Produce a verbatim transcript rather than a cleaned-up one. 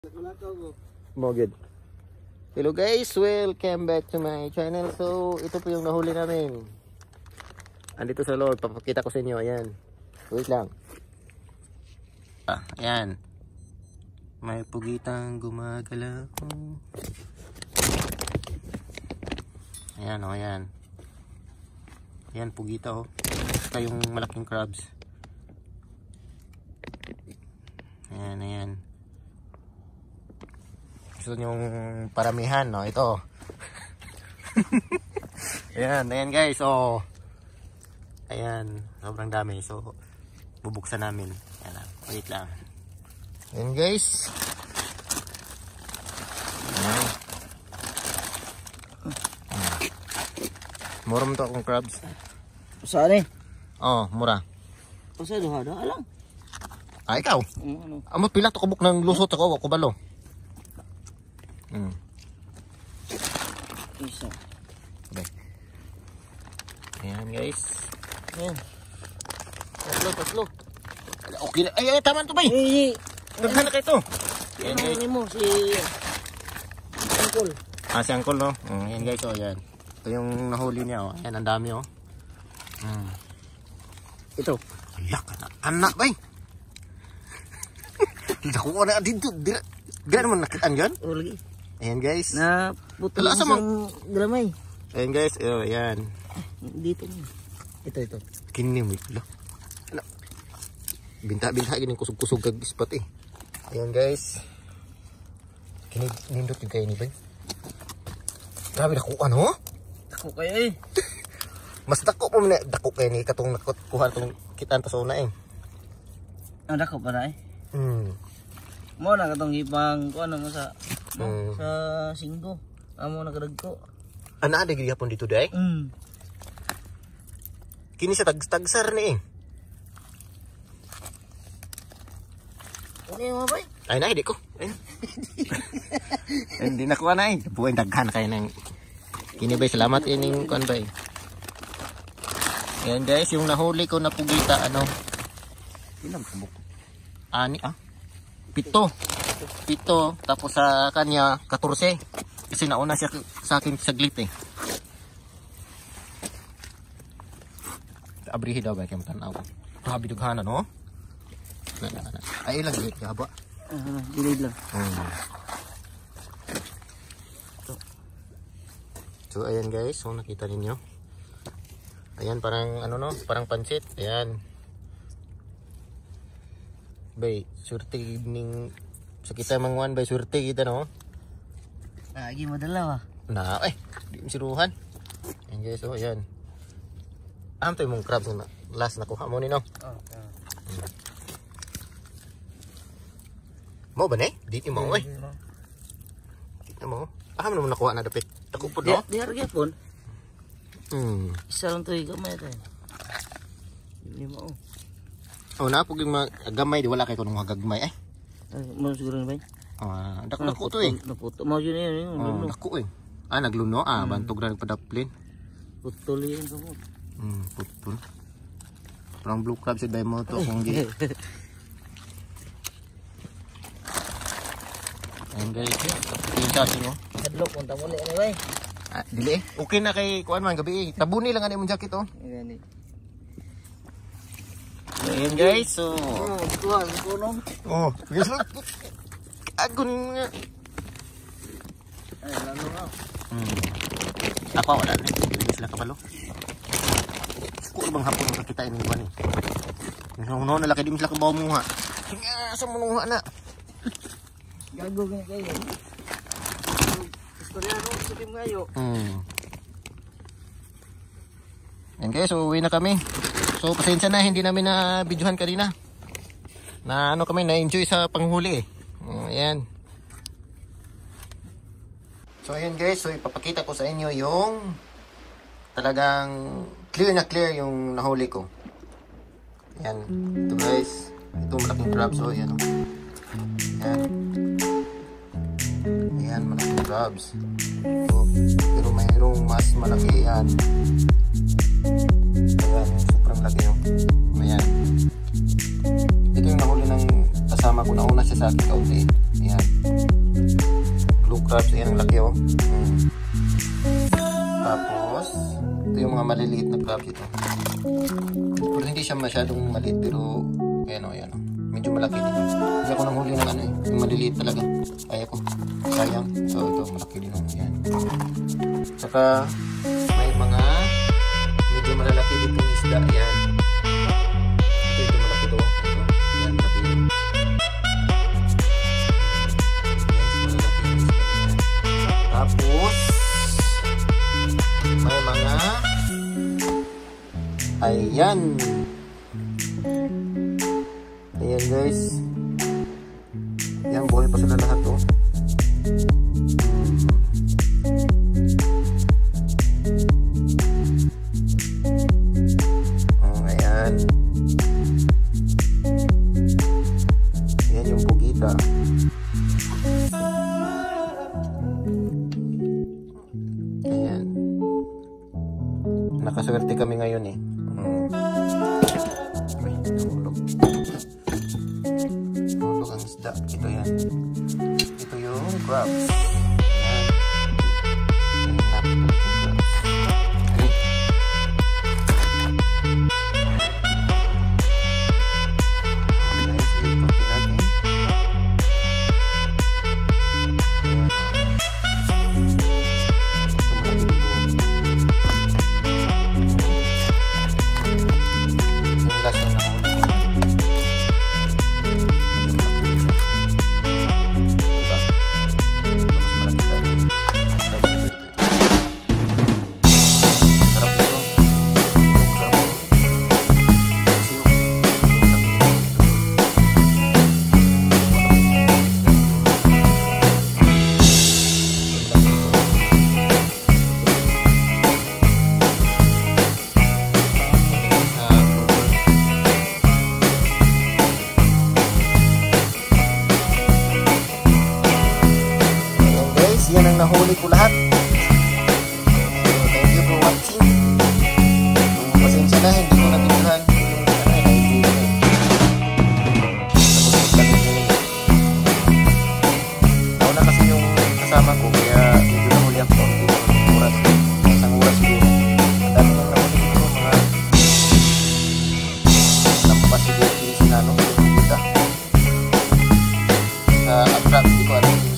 Mogid. Hello guys, welcome back to my channel. So, ito po yung nahuli namin. Andito sa loob, papakita ko sa inyo. Ayan. Wait lang. Ah, ayan. May pugitang gumagalaw. Ayan o, oh, ayan. Ayan, pugita o. Oh. Ito yung malaking crabs. Ayan, ayan. Gusto yung paramihan, no? Ito. Ayan, ayan guys. So, ayan. Sobrang dami. So, bubuksan namin. Ayan lang. Wait lang. Ayan guys. Ayan. Mura mo to akong crabs. Saan eh? Oo, oh, mura. Kasi doha doha lang. Ah, ikaw? Um, ano? Amo pila to kubok ng lusot ako, kubalo. Hmm. Isa. Okay. Ayan guys. Ayan. Tatlo, tatlo. Okay na. Ay, ay, tama to ba? Eh, Naghan na kayo to. Ayan ano guys. ni mo si Uncle. Ah, si Uncle, no? Mm, ayan guys, oh, ayan. Ito yung nahuli niya, oh. Ayan, ang dami, oh. Hmm. Ito. Alak, anak, anak ba eh? Hindi ko na dito. Di naman nakitaan dyan. Oh, lagi. Ayan guys. Na putol Wala sa isang gramay. Ayan guys, oh, ayan. Dito mo. Ito, ito. Kini mo ito. Ano? Binta-binta gini kusog-kusog kag spot eh. Ayan guys. Kini nindot yung kayo ni ba? Grabe dako ano? Dako kayo eh. Mas dako mo na dako kayo ni katong nakuha tong kitaan ta sa una eh. Ang dako pa na eh. Hmm. Mo na katong ipang ko ano mo sa no, Hmm. sa singgo. Amo na kadagko. Ana ada gihapon dito day? Mm. Kini sa tag-tagsar ni eh. Ano yung mabay? Ay na di ko. Hindi na kuha na eh. Buhay daghan kayo ng kini bay. Salamat ining kuan bay. Ayan guys, yung nahuli ko na pugita ano. Ilang kubok? Ani ah. Pito. Pito. Tapos sa kanya katorse. Kasi nauna siya sa akin saglit eh. Abrihi daw ba kayong tanaw. Grabe dughanan no? Na, na, na. Ay ilang git gaba. Ah, dilid lang. Hmm. So ayan guys, so nakita ninyo. Ayan parang ano no, parang pansit. Ayan. Bay, surte ning sa kita mangwan bay surte kita no. Lagi madala ah. Na eh, di masiruhan. Ayan guys, oh ayan. Am to mong crabs na last nakuha mo ni no. Oh, oh. Mo ba ni? Di mo eh. Kita mo. Ah, mo nakuha na dapit. Tako pud no. Di harga pun. Hmm. Isa lang to gamay to. Hindi mo. Oh, na pug gamay di wala kay kunong gagmay eh. Ay, mo siguro ni bay. Ah, dako dako to eh. Naputo mo yun yun. Oh, dako eh. Ah, nagluno ah, bantog ra nagpadaplin. Putol yun ko. Hmm, putol. Parang blue crab si Daimo to kung di. Ayan guys, yung sasin mo. Hadlok punta mo ni bay. Ah, dili eh. Okay na kay kuan man gabi eh. Tabuni lang ani mong jacket oh. Gani. Ayan guys, so. Oh, tuwan kuno. Oh, guys look. Agun nga. Ay, lalo nga. Hmm. Ako wala na. Hindi sila kabalo. Ko ibang hapon ang kakita ini ba ni. Kung no na laki di sila kabaw mo ha. Nga sa munuha na. Gago gani kayo. Istorya no sa tim kayo. Hmm. Yan guys, so uwi na kami. So pasensya na hindi namin na videohan kanina. Na ano kami na enjoy sa panghuli eh. Uh, ayan. So ayan guys, so ipapakita ko sa inyo yung talagang clear na clear yung nahuli ko. Ayan. Ito guys. Ito malaking crabs. So ayan. Ayan. Ayan malaking crabs. So, pero mayroong mas malaki yan. Ayan. Sobrang laki yung. Ayan. Ito yung nahuli ng kasama ko. Nauna siya sa akin kaunti. Ayan. crabs. Ayan ang laki oh. Hmm. Tapos, ito yung mga maliliit na crabs ito. Pero hindi siya masyadong maliit, pero ayan o, ayan o. Medyo malaki din. Hindi ako nanghuli ng ano eh. Yung maliliit talaga. Kaya ko. Sayang. So ito, malaki din o. Ayan. Saka, may mga medyo malalaki dito ng isda. Ayan. Ito, ito malaki to. Ito. Ayan, malaki din. Yes, malalaki yung isda. Ayan. Tapos, may mga ayan. Ayan guys. Ayan, buhay pa sila lahat oh. Oh, ayan. Ayan yung pugita. Ayan. Nakaswerte kami ngayon eh. Hmm. Ay, tulog. Tulog ang isda. Ito yan. Ito yung crabs. Ayan. Ayan, napakalaking crabs. Ay. Okay guys, ito natin. Yan ang nahuli ko lahat. So, thank you for watching. So, pasensya na, hindi ko nabigyan yung ano eh, naibigan eh. Tapos yung sabi nyo nauna kasi yung kasama ko, kaya medyo nahuli ako konti ng oras. Isang oras ko. Ang dami nang nahuli ko, mga lampas siguro sinanong ko yung kita. Sa attract, hindi ko alam.